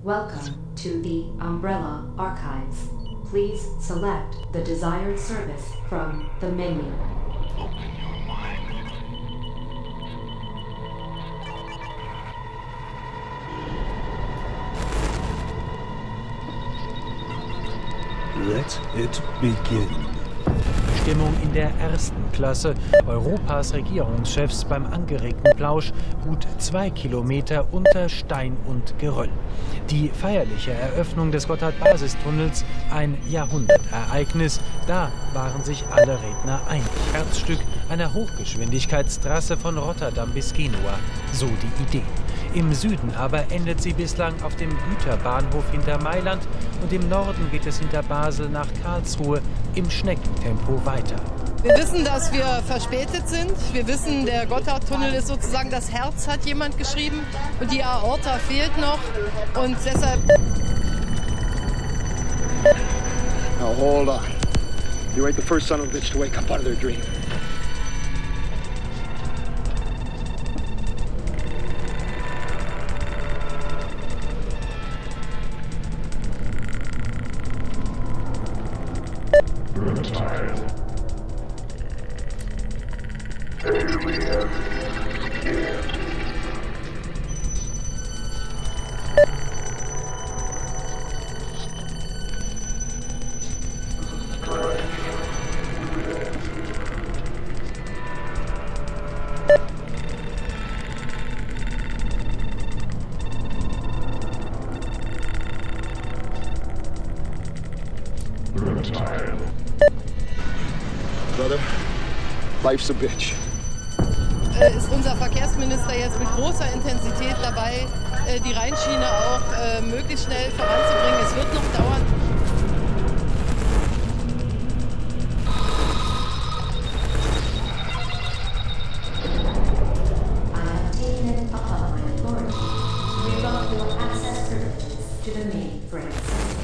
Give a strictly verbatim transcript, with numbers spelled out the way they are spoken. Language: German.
Welcome to the Umbrella Archives. Please select the desired service from the menu. Open your mind. Let it begin. Stimmung in der ersten Klasse. Europas Regierungschefs beim angeregten Plausch gut zwei Kilometer unter Stein und Geröll. Die feierliche Eröffnung des Gotthard-Basistunnels, ein Jahrhundertereignis. Da waren sich alle Redner einig. Herzstück einer Hochgeschwindigkeitstrasse von Rotterdam bis Genua. So die Idee. Im Süden aber endet sie bislang auf dem Güterbahnhof hinter Mailand und im Norden geht es hinter Basel nach Karlsruhe im Schneckentempo weiter. Wir wissen, dass wir verspätet sind. Wir wissen, der Gotthardtunnel ist sozusagen das Herz, hat jemand geschrieben. Und die Aorta fehlt noch. Und deshalb... Now hold on. You ain't the first son of a bitch to wake up out of their dream. Brother, life's a bitch. Äh, ist unser Verkehrsminister jetzt mit großer Intensität dabei, äh, die Rheinschiene auch äh, möglichst schnell voranzubringen. Es wird noch dauern. To the mainframe.